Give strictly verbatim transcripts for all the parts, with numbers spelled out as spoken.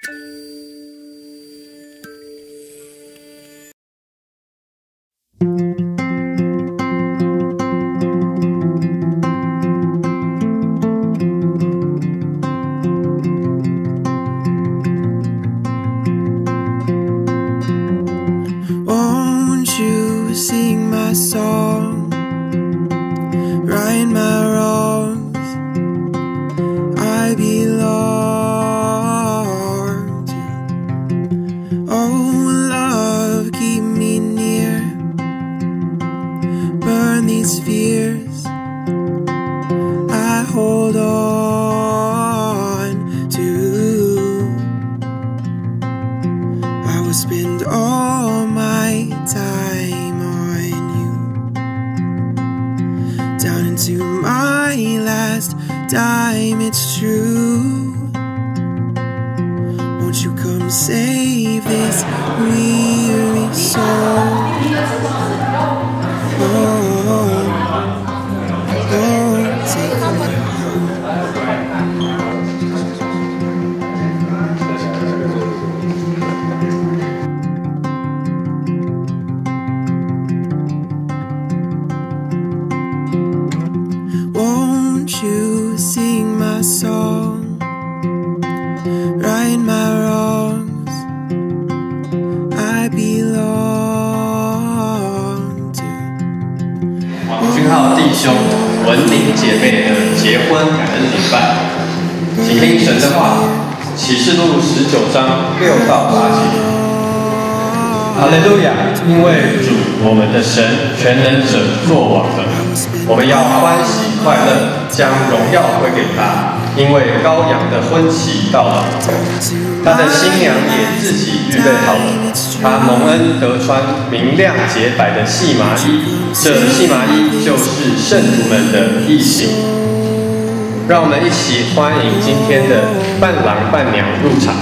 因为主我们的神全能者作王了，我们要欢喜快乐，将荣耀归给他。因为羔羊的婚期到了，他的新娘也自己预备好了。他蒙恩得穿明亮洁白的细麻衣，这细麻衣就是圣徒们的义行。让我们一起欢迎今天的伴郎伴娘入场。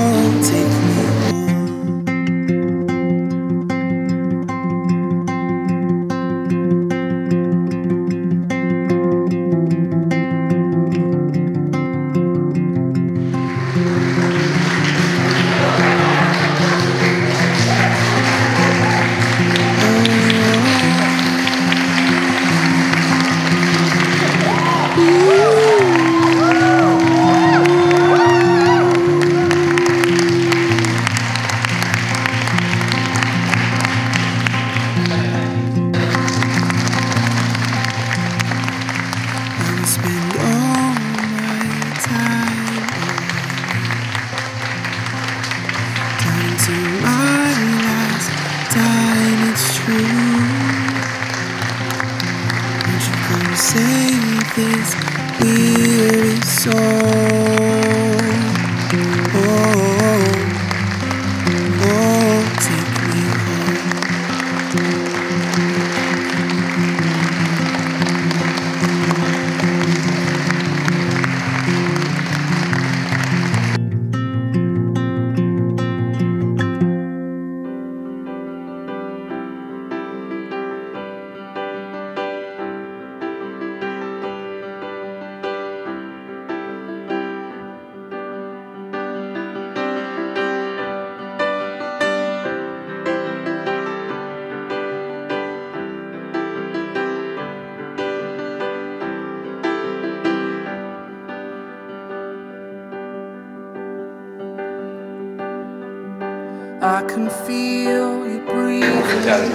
I can feel you breathing.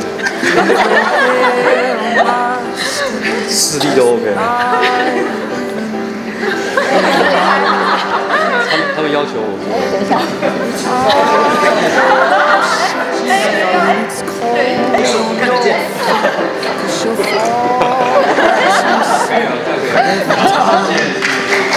视力都 OK。他们他们要求我。等一下。对，手看得见。可以了，这个可以。谢谢。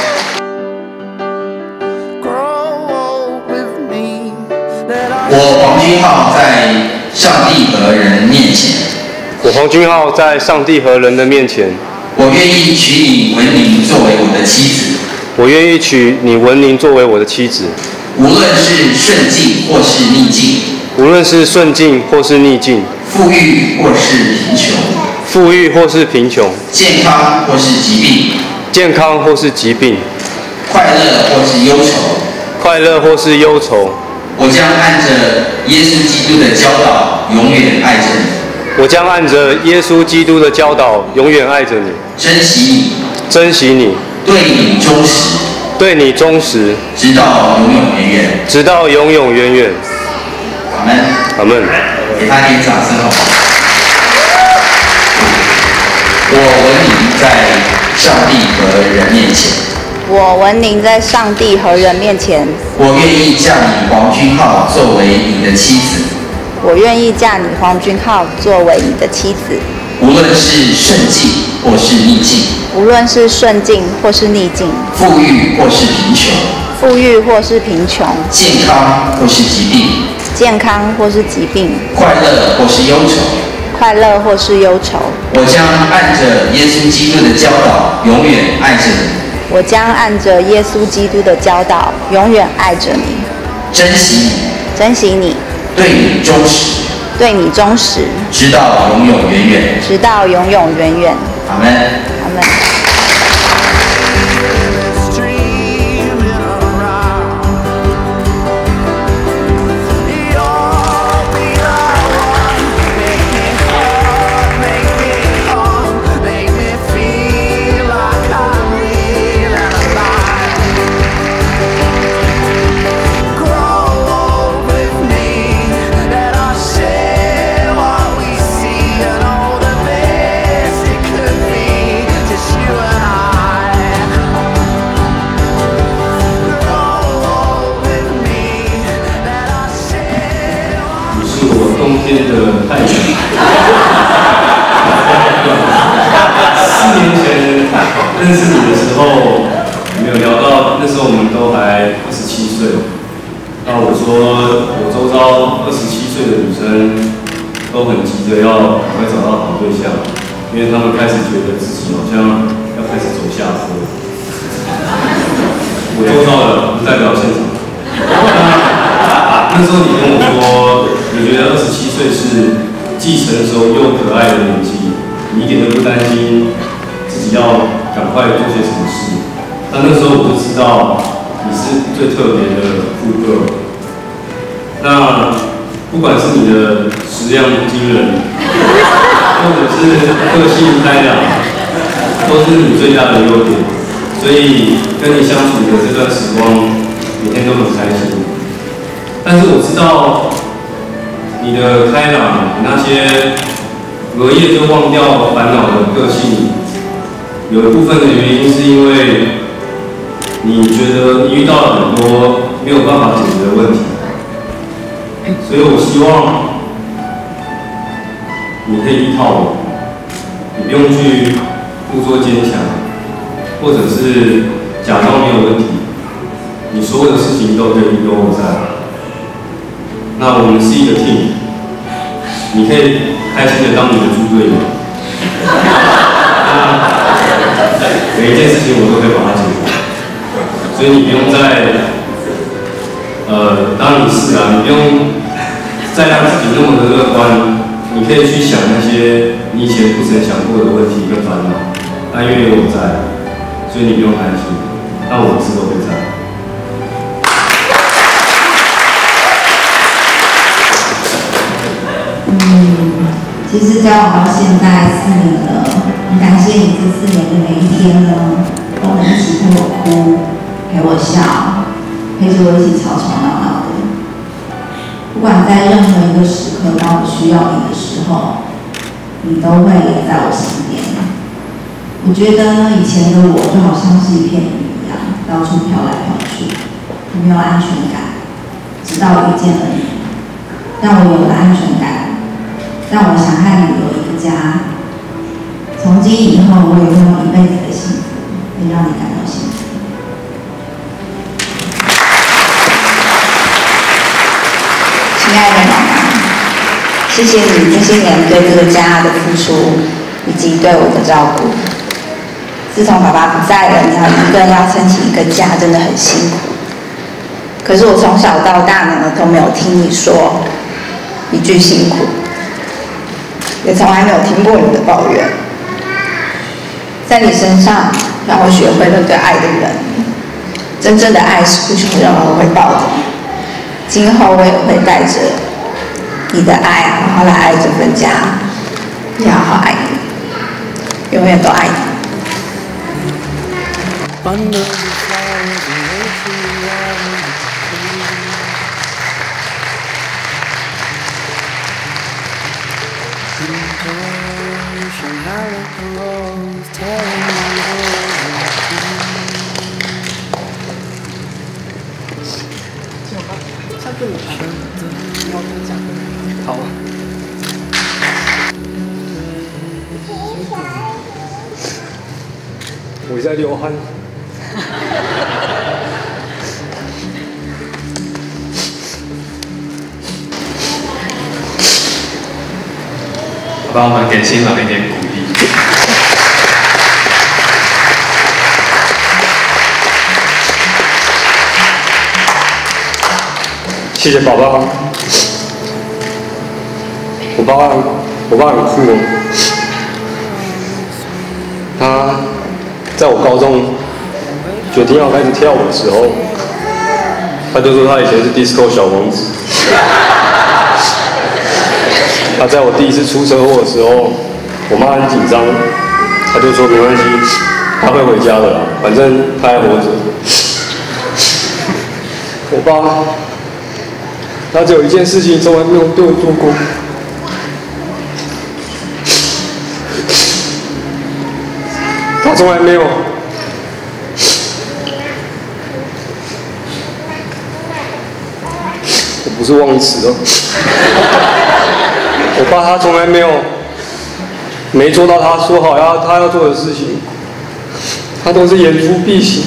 我黄君浩在上帝和人面前， 我黄君浩在上帝和人的面前， 我愿意娶你文宁作为我的妻子。 我愿意娶你文宁作为我的妻子。 无论是顺境或是逆境， 无论是顺境或是逆境， 富裕或是贫穷， 富裕或是贫穷， 健康或是疾病， 健康或是疾病， 快乐或是忧愁， 快乐或是忧愁， 我将按着耶稣基督的教导，永远爱着你。 我将按着耶稣基督的教导，永远爱着你， 珍惜你， 珍惜你， 对你忠实， 对你忠实， 直到永永远远。 直到永永远远。 阿门。 阿门。 给他点掌声好吗？我闻你在上帝和人面前， 我闻您在上帝和人面前， 我愿意嫁你黄君浩作为你的妻子。 我愿意嫁你黄君浩作为你的妻子。 无论是顺境或是逆境， 无论是顺境或是逆境， 富裕或是贫穷， 富裕或是贫穷， 健康或是疾病， 健康或是疾病， 快乐或是忧愁， 快乐或是忧愁。 我将按着耶稣基督的教导，永远爱着你。 我将按着耶稣基督的教导，永远爱着你， 珍惜你， 珍惜你， 对你忠实， 对你忠实， 直到永永远远。 直到永永远远。 阿门。 阿门。 的太阳。四年前认识你的时候，没有聊到，那时候我们都还二十七岁。那我说，我周遭二十七岁的女生都很急着要赶快找到好对象，因为她们开始觉得自己好像要开始走下坡。我周遭的不代表现场。那时候你跟我说，你觉得二十七岁是既成熟又可爱的年纪，你一点都不担心自己要赶快做些什么事。但那时候我就知道你是最特别的副歌。那不管是你的食量惊人，或者是个性开朗，都是你最大的优点。所以跟你相处的这段时光，每天都很开心。但是我知道你的开朗，你那些隔夜就忘掉烦恼的个性，有一部分的原因是因为你觉得你遇到了很多没有办法解决的问题，所以我希望你可以依靠我，你不用去故作坚强，或者是假装没有问题，你所有的事情都可以有我在。那我们是一个 team， 你可以开心的当你的猪队友。每一件事情我都可以把它解决，所以你不用再，呃，当然你是啊，你不用再让自己那么的乐观，你可以去想那些你以前不曾想过的问题跟烦恼，但因为有我在，所以你不用担心，但我一直都会在。 嗯，其实交往到现在四年了，很感谢你这四年的每一天呢，都能一起陪我哭，陪我笑，陪着我一起吵吵闹闹的。不管在任何一个时刻，当我需要你的时候，你都会在我身边。我觉得以前的我就好像是一片云一样，到处飘来飘去，没有安全感，直到遇见了你，让我有了安全感。让我想和你有一个家，从今以后我也会有一辈子的幸福，会让你感到幸福。 亲爱的妈妈，谢谢你这些年对这个家的付出，以及对我的照顾。自从爸爸不在了，你要一个人要撑起一个家，真的很辛苦。可是我从小到大呢，都没有听你说一句辛苦。也从来没有听过你的抱怨，在你身上让我学会了对爱的人， 真正的爱是不求任何回报的。今后我也会带着你的爱，好好来爱这份家，也好好爱你，永远都爱你。 好。我在流汗。 好吧，我们给新郎一点鼓励。 谢谢爸爸。我爸，我爸很酷哦。他在我高中决定要开始跳舞的时候，他就说他以前是 disco 小王子。他在我第一次出车祸的时候，我妈很紧张，他就说没关系，他会回家的啦，反正他还活着。我爸，他只有一件事情从来没有对我做过。 他从来没有，我不是忘词了。我爸他从来没有没做到他说好要他要做的事情，他都是言出必行。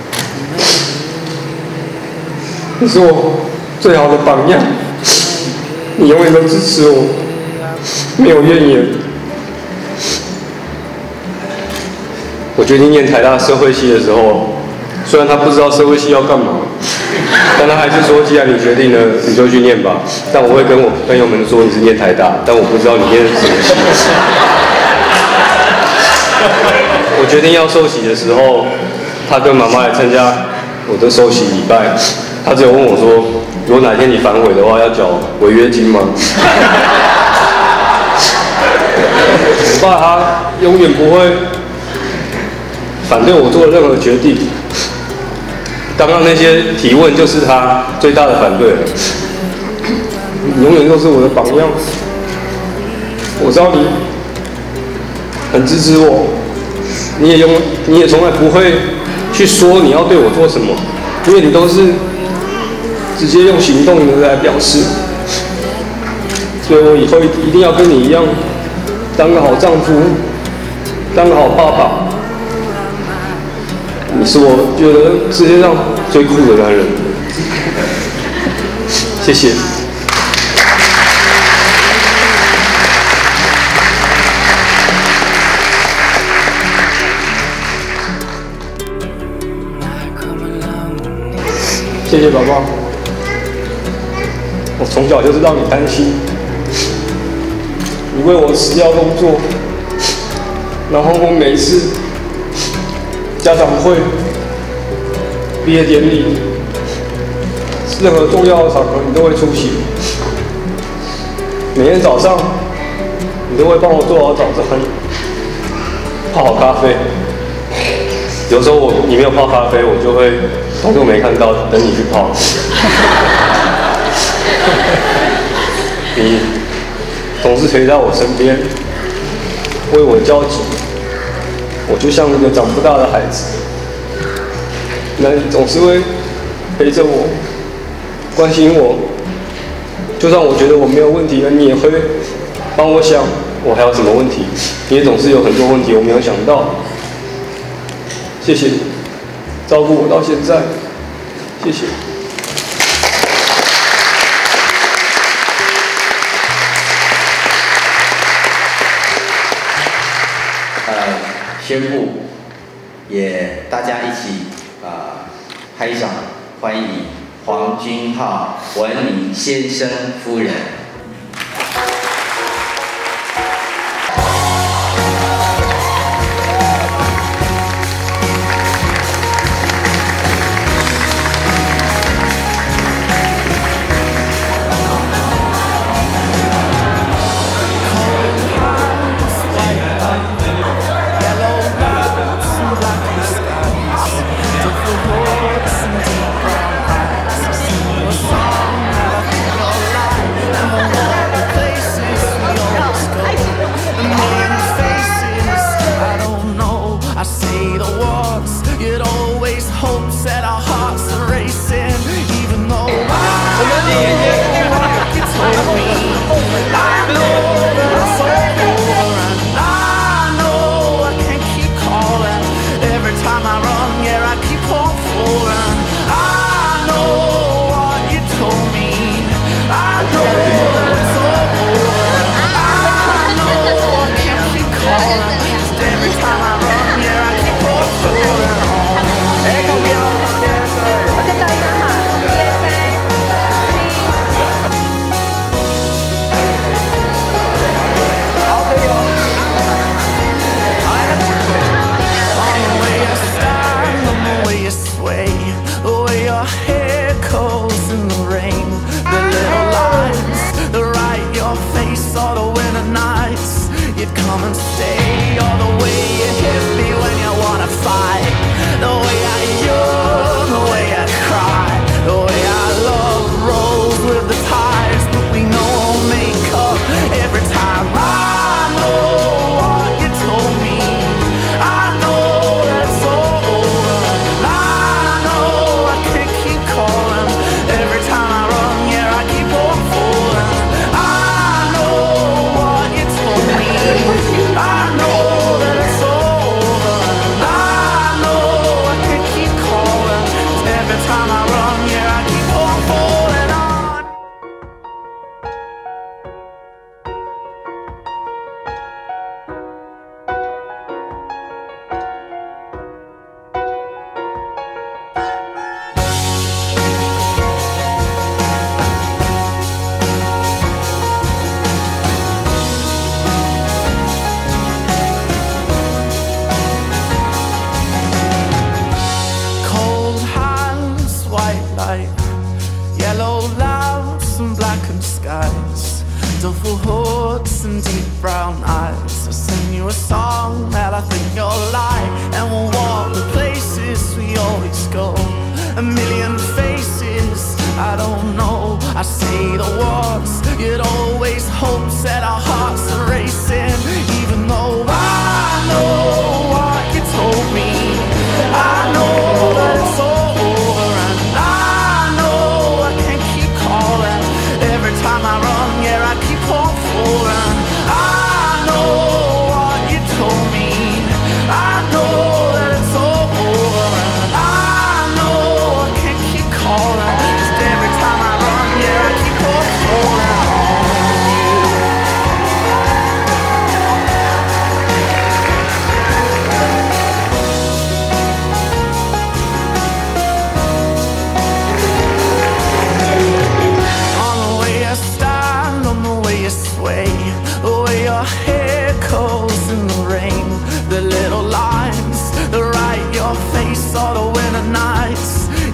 你是我最好的榜样，你永远都支持我，没有怨言。 我决定念台大社会系的时候，虽然他不知道社会系要干嘛，但他还是说，既然你决定了，你就去念吧。但我会跟我朋友们说你是念台大，但我不知道你念什么系。我决定要受洗的时候，他跟妈妈来参加我的受洗礼拜，他只有问我说，如果哪天你反悔的话，要缴违约金吗？我爸他永远不会 反对我做的任何决定。刚刚那些提问就是他最大的反对了。你永远都是我的榜样。我知道你很支持我，你也用你也从来不会去说你要对我做什么，因为你都是直接用行动的来表示。所以我以后一定要跟你一样，当个好丈夫，当个好爸爸。 你是我觉得世界上最酷的男人，谢谢。谢谢宝宝，我从小就是让你担心，你为我辞掉工作，然后我每次 家长会、毕业典礼，任何重要的场合你都会出席。每天早上，你都会帮我做好早餐，泡好咖啡。有时候我你没有泡咖啡，我就会当作没看到，等你去泡。你总是陪在我身边，为我焦急。 我就像一个长不大的孩子，那你总是会陪着我，关心我。就算我觉得我没有问题，你也会帮我想我还有什么问题。你也总是有很多问题我没有想到。谢谢你照顾我到现在，谢谢。 宣布，也大家一起啊、呃、拍掌欢迎黄君浩文明先生夫人。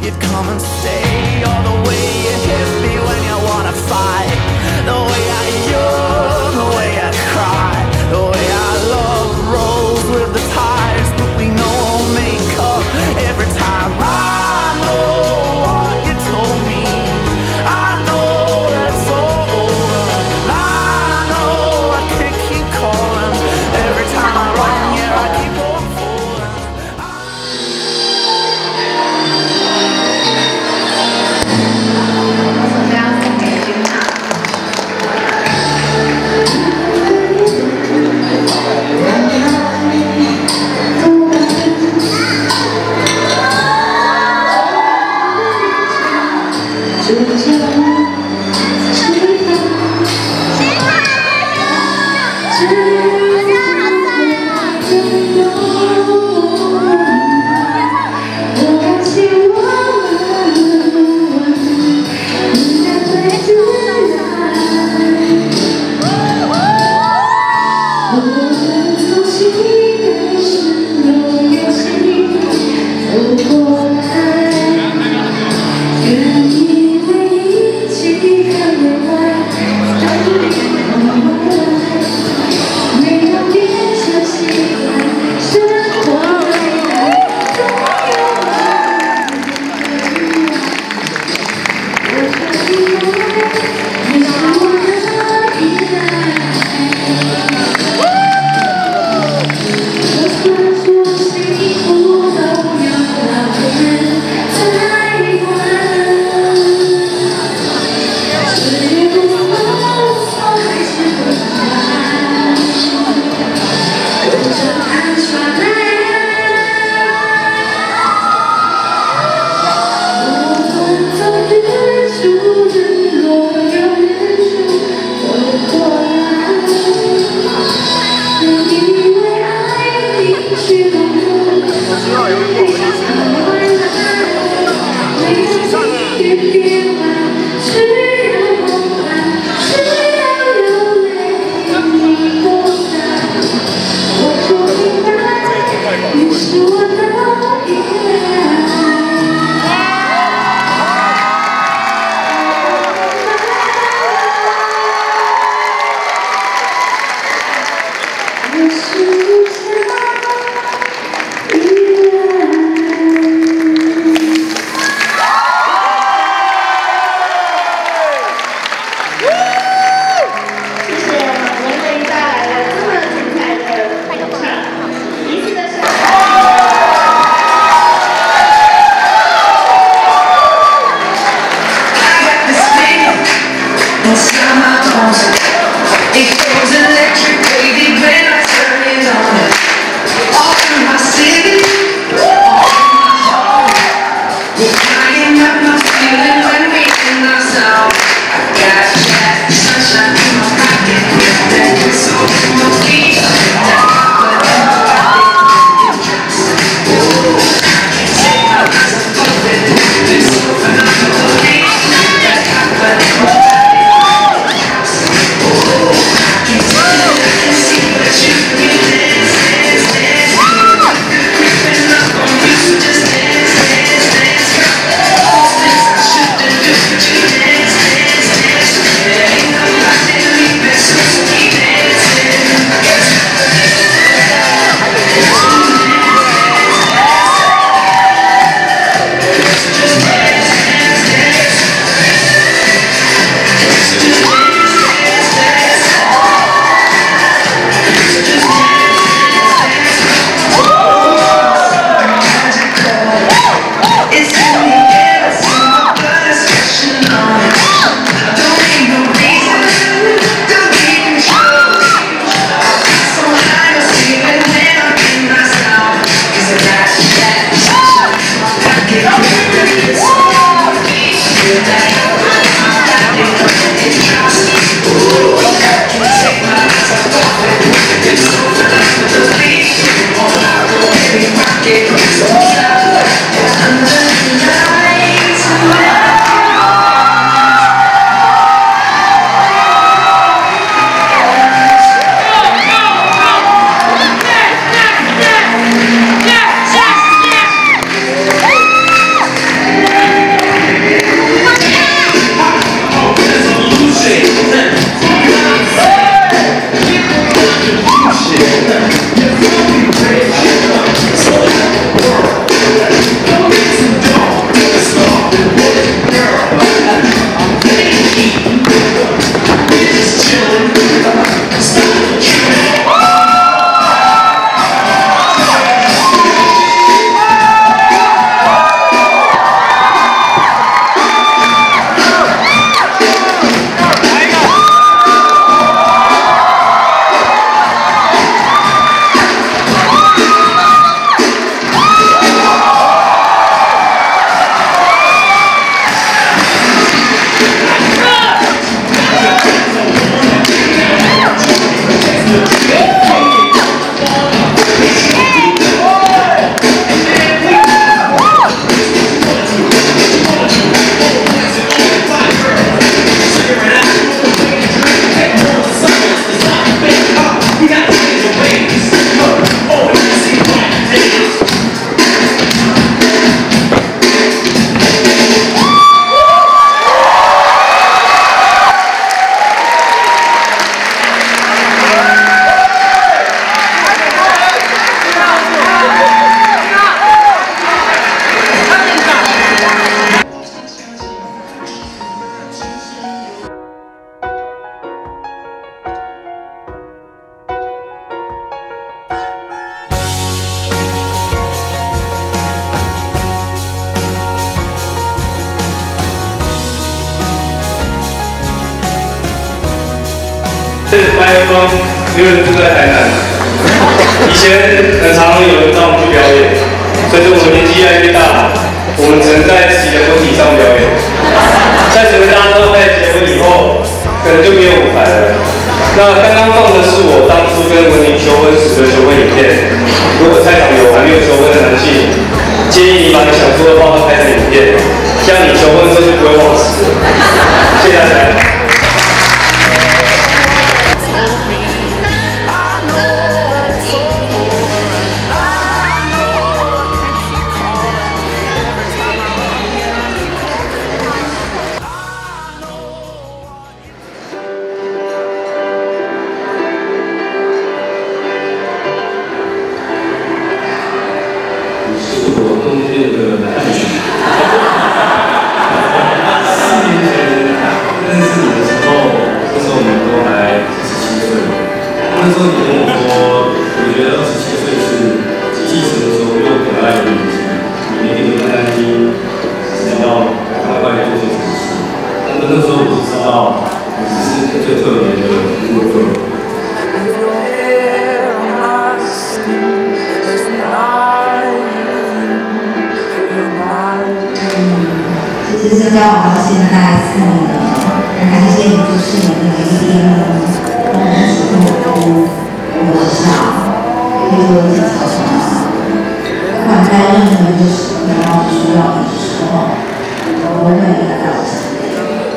you'd come and stay. All the way you hit me when you wanna fight. The way I yearn, the way I cry, the way I love rolls with the tides. But we know we'll make up every time. I know what you told me, I know that's all over. I know I can keep calling every time I run, yeah, I keep on falling. 这样送给君娜。 我麦克风，因为住在台南。以前很常有人找我们去表演，随着我们年纪越来越大，我们只能在自己的婚礼上表演。在整个大家都在结婚以后，可能就没有舞台了。那刚刚放的是我当初跟文宁求婚时的求婚影片。如果在场有还没有求婚的男性，建议你把你想说的话都拍成影片，这样你求婚的时候就不会忘词了。谢谢大家。 那时候你跟我说，你觉得二十七岁是既成熟又可爱的年纪，你一点都不担心，只要快快做些什么事。但是那时候我不知道，你只是最特别的部分。 其实交往到现在四年了，很感谢你这四年的每一天呢。我们一起跟我哭，跟我笑，可以做一起吵吵闹闹。不管在任何一个时刻，然后需要你的时候，我都会离在我身边。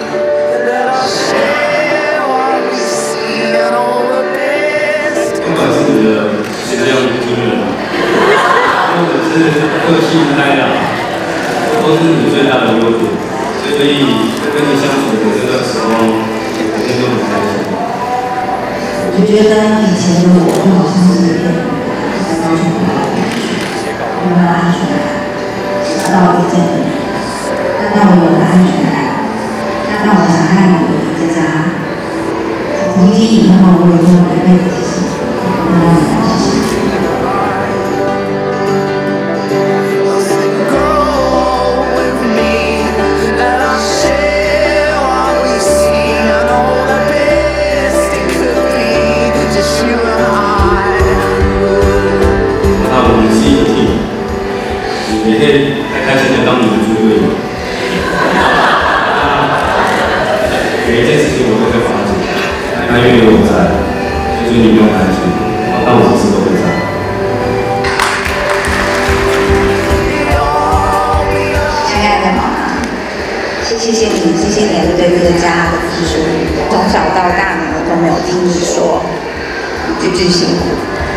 不管是你的谁这样的听人，或者是个性开朗，都是你最大的优点。所以跟你相处的这个时候，我每天都很开心。 我就觉得以前的我就好像是一个在高处跑来跑去，没有安全感。直到遇见了你，让我有了安全感，让我想和你回家。从今以后，我有一辈子的幸福，让你开心。 也可以开开心心当你的猪队友。每一件事情我都会发现，他愿意有我在，所以你不用担心，但我随时都会在。 亲爱的妈妈，谢谢你这些年对这个家的付出，从小到大呢都没有听你说句句辛苦。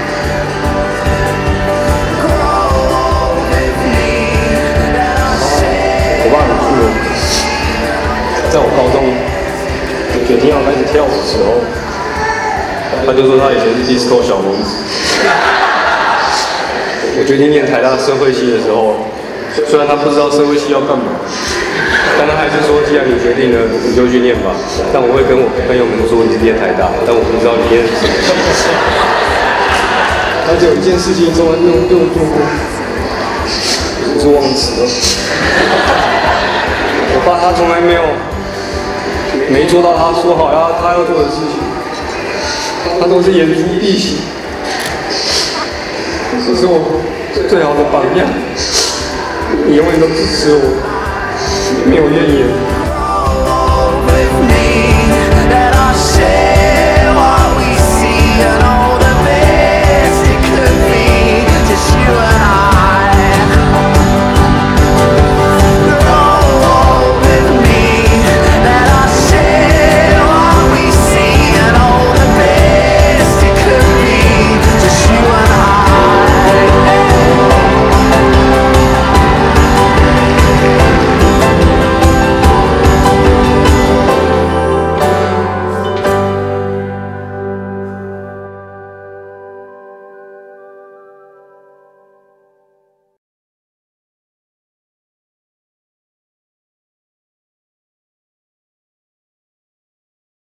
在我高中决定要开始跳舞的时候，他就说他以前是 disco 小王子。我决定念台大社会系的时候，虽然他不知道社会系要干嘛，但他还是说，既然你决定了，你就去念吧。但我会跟我朋友们说你是念台大，但我不知道你念什么。他只有一件事情从来没有对我做过，就是忘词了。我爸他从来没有没做到他说好要他要做的事情，他都是言出必行。这是我最好的榜样，你永远都支持我，没有怨言。